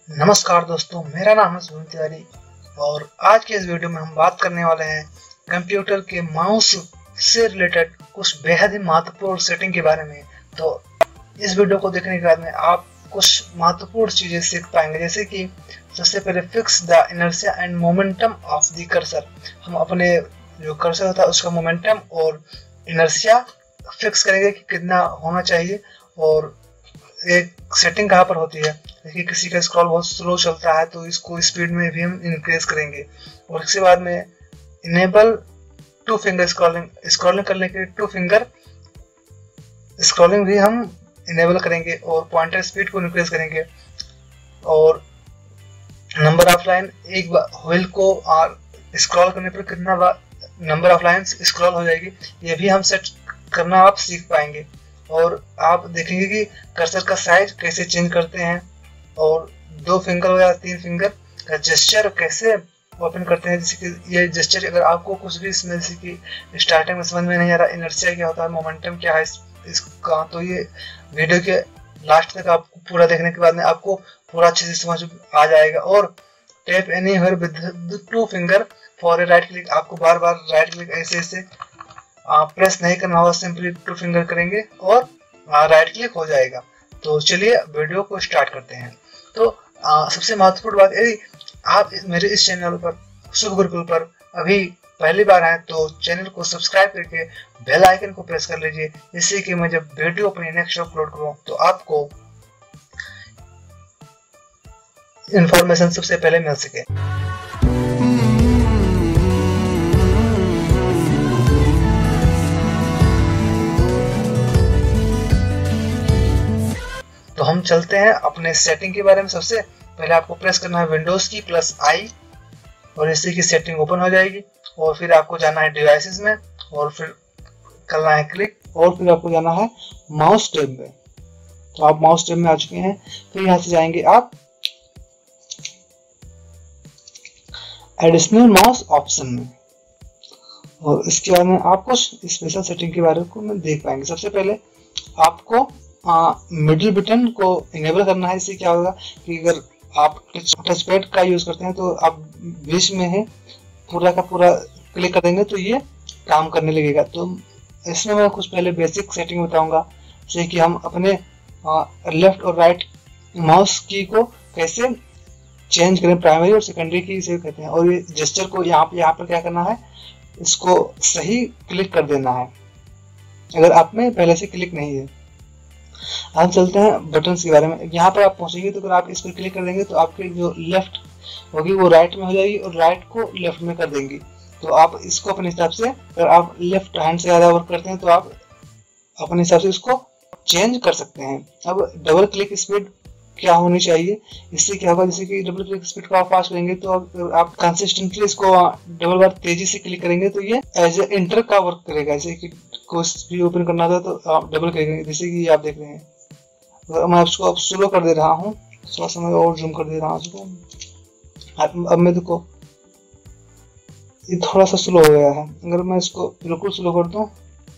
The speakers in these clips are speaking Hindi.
नमस्कार दोस्तों, मेरा नाम है सुनील तिवारी और आज के इस वीडियो में हम बात करने वाले हैं कंप्यूटर के माउस से रिलेटेड कुछ बेहद ही महत्वपूर्ण सेटिंग के बारे में। तो इस वीडियो को देखने के बाद में आप कुछ महत्वपूर्ण चीजें सीख पाएंगे, जैसे कि सबसे पहले fix the inertia and momentum of the cursor. हम अपने जो कर्सर होता है उसका मोमेंटम और इनर्शिया फिक्स करेंगे कि कितना होना चाहिए। और एक सेटिंग कहाँ पर होती है, देखिए किसी का स्क्रॉल बहुत स्लो चलता है तो इसको स्पीड में भी हम इंक्रीज करेंगे। और इसके बाद में इनेबल टू फिंगर स्क्रॉलिंग करने के लिए टू फिंगर स्क्रॉलिंग भी हम इनेबल करेंगे और पॉइंटर स्पीड को इंक्रीज करेंगे। और नंबर ऑफ लाइन, एक व्हील को स्क्रॉल करने पर कितना नंबर ऑफ लाइन स्क्रॉल हो जाएगी, ये भी हम सेट करना आप सीख पाएंगे। और आप देखेंगे कि कर्सर का साइज कैसे चेंज करते हैं और 2 फिंगर या 3 फिंगर का जेस्चर कैसे ओपन करते हैं। जैसे कि ये जेस्चर अगर आपको कुछ भी इसमें जैसे कि स्टार्टिंग में समझ में नहीं आ रहा इनर्शिया क्या होता है, मोमेंटम क्या है इसका, तो ये वीडियो के लास्ट तक आपको पूरा देखने के बाद में आपको पूरा अच्छे से समझ आ जाएगा। और tap anywhere with 2 finger for a right click, आपको बार बार राइट क्लिक ऐसे प्रेस नहीं करना होगा, सिंपली 2 फिंगर करेंगे और राइट क्लिक हो जाएगा। तो चलिए वीडियो को स्टार्ट करते हैं। तो सबसे महत्वपूर्ण बात, यदि आप मेरे इस चैनल पर शुभ गुरुकुल पर अभी पहली बार आए तो चैनल को सब्सक्राइब करके बेल आइकन को प्रेस कर लीजिए, जिससे कि मैं जब वीडियो अपनी नेक्स्ट अपलोड करूं तो आपको इंफॉर्मेशन सबसे पहले मिल सके। तो हम चलते हैं अपने सेटिंग के बारे में। सबसे पहले आपको प्रेस करना है विंडोज की +I और इसी की सेटिंग ओपन हो जाएगी। और फिर आपको जाना है डिवाइसेस में और फिर करना है क्लिक और फिर आपको जाना है माउस टैब में। तो आप माउस टैब में आ चुके हैं। फिर यहाँ से जाएंगे आप एडिशनल माउस ऑप्शन में और इसके बाद में आप कुछ स्पेशल सेटिंग के बारे में देख पाएंगे। सबसे पहले आपको मिडिल बटन को इनेबल करना है। इससे क्या होगा कि अगर आप टच पैड का यूज करते हैं तो आप बीच में है पूरा का पूरा क्लिक कर देंगे तो ये काम करने लगेगा। तो इसमें मैं कुछ पहले बेसिक सेटिंग बताऊंगा, जैसे कि हम अपने लेफ्ट और राइट माउस की को कैसे चेंज करें, प्राइमरी और सेकेंडरी की इसे कहते हैं। और ये जेस्चर को यहाँ पर क्या करना है, इसको सही क्लिक कर देना है अगर आप में पहले से क्लिक नहीं है। हम चलते हैं बटन्स के बारे में। यहाँ पर आप पहुंचेंगे तो अगर आप इस पर क्लिक कर देंगे तो आपके जो लेफ्ट होगी वो राइट में हो जाएगी और राइट को लेफ्ट में कर देंगी। तो आप इसको अपने हिसाब से, अगर आप लेफ्ट हैंड से ज़्यादा वर्क करते हैं तो आप अपने हिसाब से इसको चेंज कर सकते हैं। अब डबल क्लिक स्पीड क्या होनी चाहिए, इससे क्या होगा, जैसे कि डबल क्लिक स्पीड को आप फास्ट करेंगे तो आप कंसिस्टेंटली इसको डबल बार तेजी से क्लिक करेंगे तो ये एज ए इंटर का वर्क करेगा। जैसे कि कुछ भी ओपन करना था तो आप डबल करेंगे, जैसे कि आप देख रहे हैं। तो मैं इसको अब स्लो कर दे रहा हूँ, थोड़ा सा मैं और जूम कर दे रहा हूँ इसको। अब मैं देखो ये थोड़ा सा स्लो हो गया है। अगर मैं इसको बिल्कुल स्लो कर दूं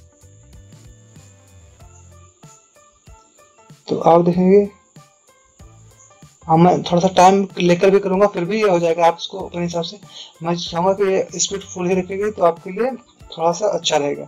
तो आप देखेंगे, हाँ मैं थोड़ा सा टाइम लेकर भी करूंगा फिर भी ये हो जाएगा। आप इसको अपने हिसाब से, मैं चाहूंगा कि ये स्पीड फुल ही रखेगी तो आपके लिए थोड़ा सा अच्छा रहेगा।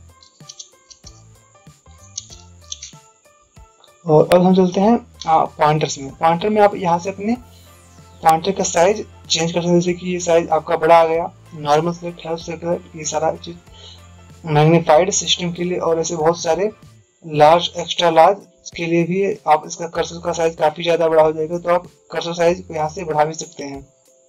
और अब हम चलते हैं पॉइंटर्स में। पॉइंटर में आप यहाँ से अपने पॉइंटर का साइज चेंज कर सकते हैं, जैसे कि ये साइज आपका बड़ा आ गया, नॉर्मल सेलेक्ट, हेल्प सेलेक्ट, ये सारा चीज मैग्नीफाइड सिस्टम के लिए। और ऐसे बहुत सारे लार्ज, एक्स्ट्रा लार्ज के लिए भी आप इसका कर्सर का साइज काफी ज्यादा बड़ा हो जाएगा, तो आप कर्सर साइज को यहाँ से बढ़ा भी सकते हैं।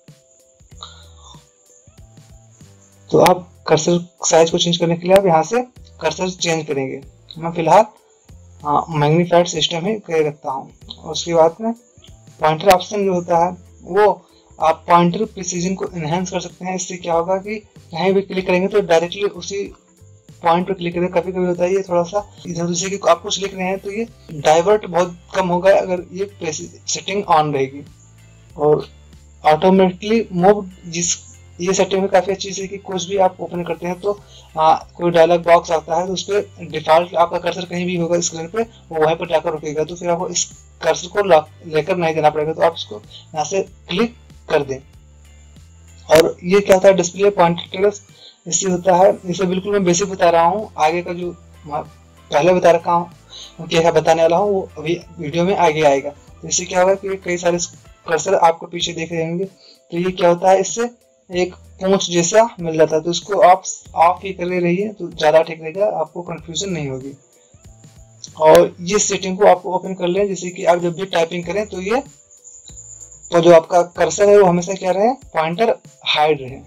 तो आप कर्सर साइज को चेंज करने के लिए आप यहाँ से कर्सर चेंज करेंगे। मैं फिलहाल मैग्नीफाइड सिस्टम ही कर रखता हूँ। और उसके बाद में पॉइंटर ऑप्शन जो होता है वो आप पॉइंटर प्रिसीजन को इनहेंस कर सकते हैं। इससे क्या होगा कि कहीं भी क्लिक करेंगे तो डायरेक्टली उसी पॉइंट पर क्लिक करें। कभी कभी होता है ये थोड़ा सा इधर उधर से कि आप कुछ लिख रहे हैं तो ये डाइवर्ट बहुत कम होगा अगर ये सेटिंग ऑन रहेगी। और ऑटोमेटिकली मूव, जिस ये सेटिंग भी काफ़ी अच्छी है कि कुछ भी आप ओपन करते हैं तो कोई डायलॉग बॉक्स आता है तो उस पर डिफ़ॉल्ट आपका कर्सर कहीं भी होगा स्क्रीन पे, वो वहीं पर जाकर रुकेगा। तो फिर आपको इस कर्सर को लेकर नहीं देना पड़ेगा, तो आप इसको यहाँ से क्लिक कर दें। और ये क्या होता है, डिस्प्ले पॉइंटर इससे होता है। इसे बिल्कुल मैं बेसिक बता रहा हूँ, आगे का जो पहले बता रखा हूँ क्या बताने वाला हूँ वो अभी वीडियो में आगे आएगा। तो इससे क्या होगा कि कई सारे कर्सर आपको पीछे देख रहे होंगे, तो ये क्या होता है, इससे एक पूंछ जैसा मिल जाता है। तो इसको आप ऑफ ही कर रहिए तो ज़्यादा ठीक रहेगा, आपको कंफ्यूजन नहीं होगी। और ये सेटिंग को आपको ओपन कर लें, जैसे कि आप जब भी टाइपिंग करें तो ये तो जो आपका कर्सर है वो हमेशा क्या रहे, पॉइंटर हाइड रहे।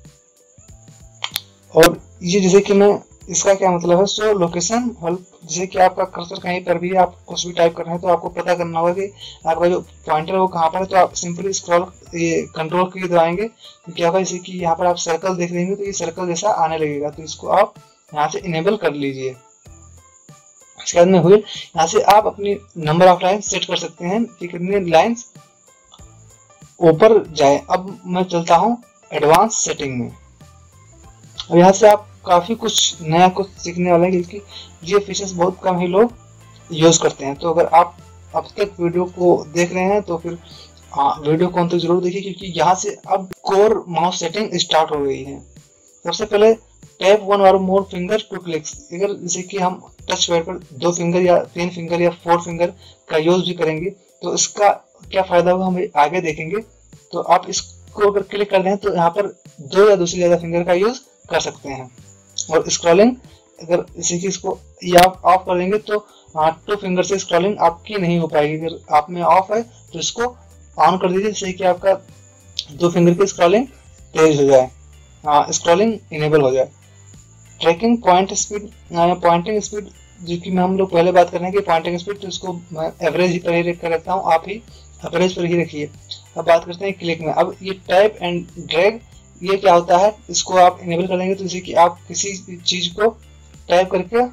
और ये जैसे कि मैं इसका क्या मतलब है, सो लोकेशन हेल्प, जैसे कि आपका कर्सर कहीं पर भी आप कुछ भी टाइप कर रहे हैं तो आपको पता करना होगा कि आपका जो पॉइंटर है वो कहाँ पर है। तो आप सिंपली स्क्रॉल ये कंट्रोल की दबाएंगे तो क्या होगा, जैसे कि यहाँ पर आप सर्कल देख लेंगे तो ये सर्कल जैसा आने लगेगा। तो इसको आप यहाँ से इनेबल कर लीजिए। इसके बाद में हुई यहाँ से आप अपनी नंबर ऑफ लाइन सेट कर सकते हैं कि कितने लाइन्स ऊपर जाए। अब मैं चलता हूँ एडवांस सेटिंग में। अब यहाँ से आप काफ़ी कुछ नया कुछ सीखने वाले हैं, क्योंकि ये फीचर्स बहुत कम ही लोग यूज़ करते हैं। तो अगर आप अब तक वीडियो को देख रहे हैं तो फिर वीडियो को अंत तक जरूर देखिए, क्योंकि यहाँ से अब कोर माउस सेटिंग स्टार्ट हो गई है। सबसे पहले टैप वन और मोर फिंगर टू क्लिक्स। अगर जैसे कि हम टच पैड पर 2 फिंगर या 3 फिंगर या 4 फिंगर का यूज भी करेंगे तो इसका क्या फायदा होगा हम आगे देखेंगे। तो आप इसको अगर क्लिक कर दें तो यहाँ पर 2 या 2 से ज्यादा फिंगर का यूज कर सकते हैं। और स्क्रॉलिंग अगर जैसे कि इसको या ऑफ कर देंगे तो 2 फिंगर से स्क्रॉलिंग आपकी नहीं हो पाएगी। अगर आप में ऑफ है तो इसको ऑन कर दीजिए, जिससे कि आपका 2 फिंगर की स्क्रॉलिंग तेज हो जाए, स्क्रॉलिंग इनेबल हो जाए। Tracking point speed, pointing speed, जो कि हम लोग पहले बात कर रहे हैं कि पॉइंटिंग स्पीड, तो इसको मैं एवरेज ही पर ही रख कर रखता हूँ, आप ही एवरेज पर ही रखिए। अब बात करते हैं क्लिक में। अब ये टाइप एंड ड्रैग, ये क्या होता है, इसको आप इनेबल कर देंगे तो जैसे कि आप किसी चीज को टाइप करके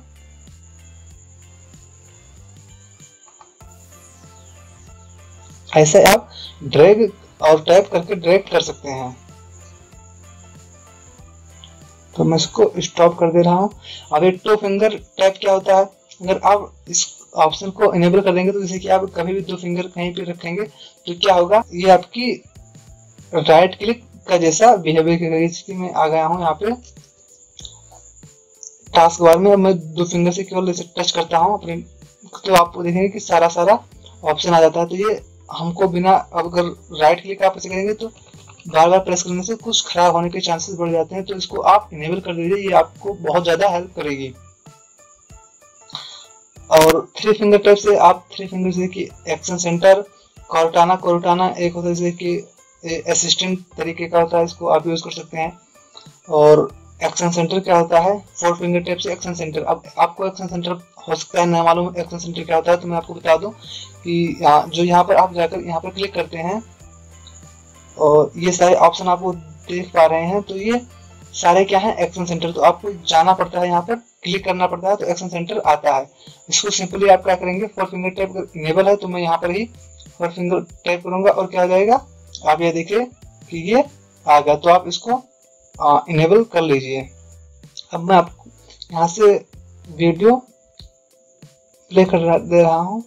ऐसे आप ड्रैग और टाइप करके ड्रैग कर सकते हैं। तो मैं इसको स्टॉप कर दे रहा हूँ। अब एक 2 फिंगर टैप क्या होता है, अगर आप इस ऑप्शन को इनेबल कर देंगे तो जैसे कि आप कभी भी 2 फिंगर कहीं पे रखेंगे तो क्या होगा, ये आपकी राइट क्लिक का जैसा बिहेवियर करेगी। जैसे मैं आ गया हूँ यहाँ पे टास्क बार में, अब मैं 2 फिंगर से केवल ऐसे टच करता हूँ अपने, तो आपको देखेंगे कि सारा ऑप्शन आ जाता है। तो ये हमको बिना, अगर राइट क्लिक आप ऐसे करेंगे तो बार बार प्रेस करने से कुछ खराब होने के चांसेस बढ़ जाते हैं। तो इसको आप इनेबल कर दीजिए, ये आपको बहुत ज्यादा हेल्प करेगी। और 3 फिंगर टैप से आप 3 फिंगर से कि एक्शन सेंटर, कोर्टाना एक होता है जैसे कि असिस्टेंट तरीके का होता है, इसको आप यूज कर सकते हैं। और एक्शन सेंटर क्या होता है, 4 फिंगर टैप से एक्शन सेंटर। अब आपको एक्शन सेंटर हो सकता है न मालूम एक्शन सेंटर क्या होता है, तो मैं आपको बता दूं कि जो यहाँ पर आप जाकर यहाँ पर क्लिक करते हैं और ये सारे ऑप्शन आपको देख पा रहे हैं, तो ये सारे क्या है, एक्शन सेंटर। तो आपको जाना पड़ता है, यहाँ पर क्लिक करना पड़ता है तो एक्शन सेंटर आता है। इसको सिंपली आप क्या करेंगे, 4 फिंगर टैप इनेबल है तो मैं यहाँ पर ही 4 फिंगर टैप करूंगा और क्या हो जाएगा, आप ये देखिए कि ये आ गया। तो आप इसको इनेबल कर लीजिए। अब मैं आपको यहाँ से वीडियो प्ले कर दे रहा हूँ।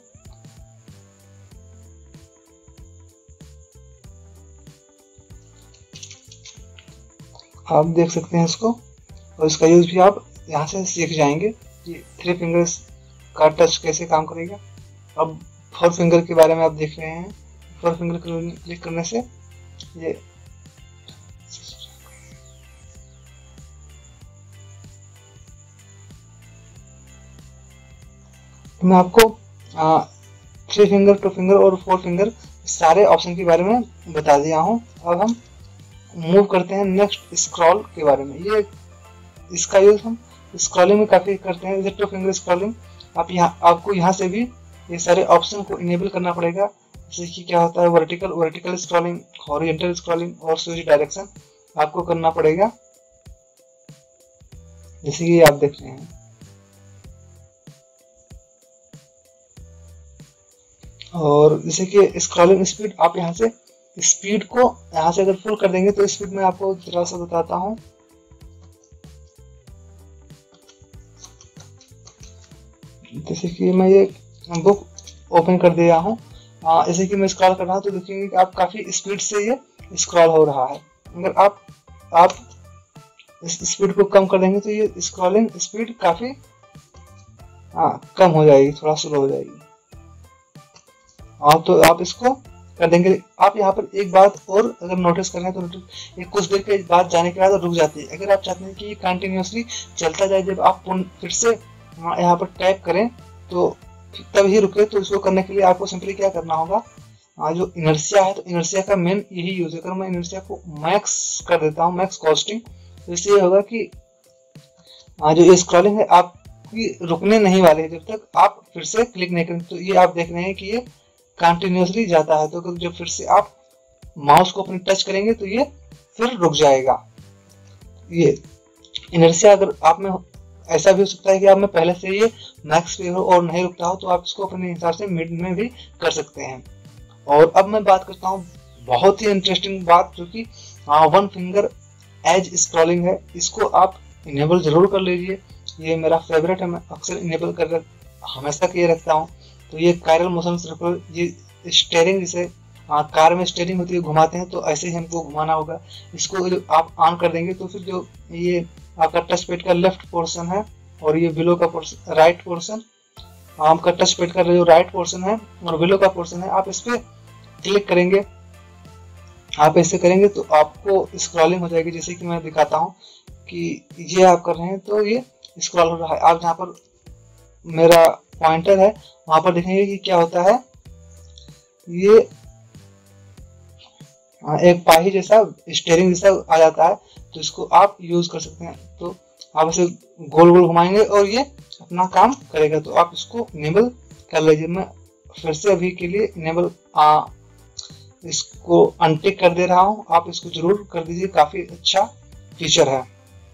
आप देख सकते हैं इसको, और इसका यूज भी आप यहाँ से सीख जाएंगे कि 3 फिंगर्स का टच कैसे काम करेगा। अब 4 फिंगर के बारे में आप देख रहे हैं, 4 फिंगर क्लिक करने से ये मैं आपको 3 फिंगर, 2 फिंगर और 4 फिंगर सारे ऑप्शन के बारे में बता दिया हूँ। अब हम मूव करते हैं नेक्स्ट स्क्रॉल के बारे में। ये इसका यूज हम स्क्रॉलिंग में काफी करते हैं, जैसे 2 फिंगर स्क्रॉलिंग। आपको यहाँ से भी ये सारे ऑप्शन को इनेबल करना पड़ेगा। जैसे कि क्या होता है, वर्टिकल स्क्रॉलिंग, हॉरिजॉन्टल स्क्रॉलिंग और स्विच डायरेक्शन आपको करना पड़ेगा, जैसे कि आप देख रहे हैं। और जैसे कि स्क्रॉलिंग स्पीड आप यहाँ से स्पीड को यहाँ से अगर फुल कर देंगे तो स्पीड में आपको थोड़ा सा बताता हूँ। जैसे कि मैं ये बुक ओपन कर दिया हूँ, जैसे कि मैं स्क्रॉल कर रहा हूँ तो देखेंगे कि आप काफी स्पीड से ये स्क्रॉल हो रहा है। अगर आप इस स्पीड को कम कर देंगे तो ये स्क्रॉलिंग स्पीड काफी कम हो जाएगी, थोड़ा स्लो हो जाएगी। तो आप इसको कर देंगे। आप यहाँ पर एक बात और अगर नोटिस कर रहे हैं तो ये कुछ देर के बाद जाने के बाद रुक जाती है। अगर आप चाहते हैं कि ये कंटिन्यूसली चलता जाए, जब आप फिर से यहाँ पर टैप करें तो तब ही रुके। तो इसको करने के लिए आपको सिंपली क्या करना होगा, जो इनर्शिया है तो इनर्शिया का मेन यही यूज है। अगर मैं इनर्शिया को मैक्स कर देता हूँ, मैक्स कॉस्टिंग, तो इससे ये होगा कि जो ये स्क्रॉलिंग है आपकी रुकने नहीं वाली है जब तक आप फिर से क्लिक नहीं करें। तो ये आप देख रहे हैं कि ये कंटिन्यूसली जाता है। तो जब फिर से आप माउस को अपने टच करेंगे तो ये फिर रुक जाएगा। ये इनर्शिया अगर आप में ऐसा भी हो सकता है कि आप में पहले से ये मैक्स पे हो और नहीं रुकता हो, तो आप इसको अपने हिसाब से मिड में भी कर सकते हैं। और अब मैं बात करता हूँ बहुत ही इंटरेस्टिंग बात, जो कि वन फिंगर एज स्क्रॉलिंग है। इसको आप इनेबल जरूर कर लीजिए, ये मेरा फेवरेट है, मैं अक्सर इनेबल कर हमेशा किए रखता हूँ। तो ये कायरल मोशन सर्कल, ये स्टीयरिंग, जिसे कार में स्टीयरिंग होती है घुमाते हैं, तो ऐसे ही हमको घुमाना होगा। इसको जो आप ऑन कर देंगे तो फिर जो ये आपका टच पैड का लेफ्ट पोर्शन है और ये बिलो का पोर्शन राइट पोर्शन, आपका टच पैड का जो राइट पोर्शन है और बिलो का पोर्शन है, आप इस पर क्लिक करेंगे। आप ऐसे करेंगे तो आपको स्क्रॉलिंग हो जाएगी। जैसे कि मैं दिखाता हूँ कि ये आप कर रहे हैं तो ये स्क्रॉल हो रहा है। आप जहाँ पर मेरा पॉइंटर है वहां पर देखेंगे कि क्या होता है, ये एक पाही जैसा स्टीयरिंग जैसा आ जाता है। तो इसको आप यूज कर सकते हैं। तो आप इसे गोल गोल घुमाएंगे और ये अपना काम करेगा। तो आप इसको इनेबल कर लीजिए। मैं फिर से अभी के लिए इनेबल इसको अनटिक कर दे रहा हूँ, आप इसको जरूर कर दीजिए, काफी अच्छा फीचर है।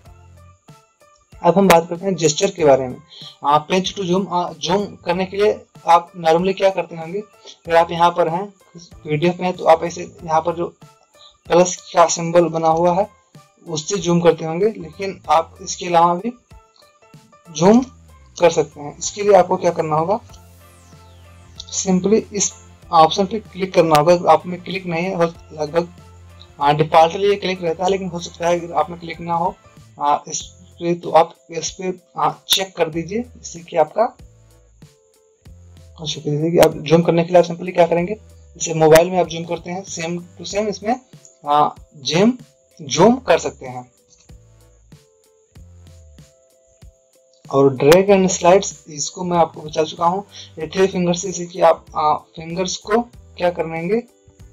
अब हम बात करते हैं जेस्चर के बारे में। पिंच टू जूम, जूम करने के लिए आप नॉर्मली क्या करते होंगे, अगर आप यहाँ पर हैं पीडीएफ में तो आप ऐसे यहाँ पर जो प्लस का सिंबल बना हुआ है उससे जूम करते होंगे, लेकिन आप इसके अलावा भी जूम कर सकते हैं। इसके लिए आपको क्या करना होगा, सिंपली इस ऑप्शन पे क्लिक करना होगा। आप में क्लिक नहीं है, लगभग डिफॉल्टली ये क्लिक रहता है, लेकिन हो सकता है अगर आप में क्लिक ना हो इस पे, तो आप इस पे चेक कर दीजिए, जिससे कि आपका कि आप जूम करने के लिए आप सिंपली क्या करेंगे, जैसे मोबाइल में आप जूम करते हैं सेम टू सेम इसमें जूम कर सकते हैं। और ड्रैग एंड स्लाइड्स, इसको मैं आपको बता चुका हूँ। ये 3 फिंगर से, जैसे कि आप फिंगर्स को क्या करेंगे,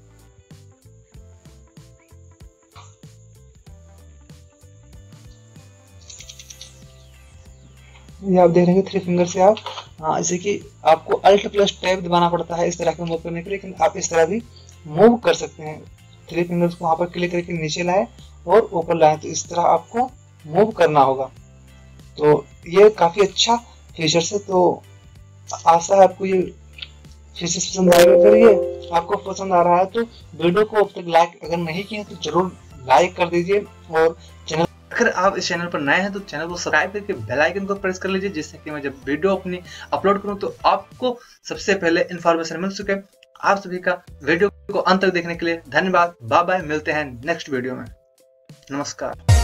ये आप देख रहे हैं 3 फिंगर से आप जैसे कि आपको अल्ट प्लस टैब दबाना पड़ता है इस तरह के मूव करने के लिए, लेकिन आप इस तरह भी मूव कर सकते हैं। 3 फिंगर्स को वहां पर क्लिक करके नीचे लाए और ऊपर लाए, तो इस तरह आपको मूव करना होगा। तो ये काफी अच्छा फीचर्स है। तो आशा है आपको ये फीचर्स पसंद आएगा। अगर ये आपको पसंद आ रहा है तो वीडियो को अब तक लाइक अगर नहीं किए तो जरूर लाइक कर दीजिए। और चैनल, अगर आप इस चैनल पर नए हैं तो चैनल को सब्सक्राइब करके बेल आइकन को प्रेस कर लीजिए, जिससे कि मैं जब वीडियो अपनी अपलोड करूं तो आपको सबसे पहले इन्फॉर्मेशन मिल सके। आप सभी का वीडियो को अंत तक देखने के लिए धन्यवाद। बाय बाय, मिलते हैं नेक्स्ट वीडियो में। नमस्कार।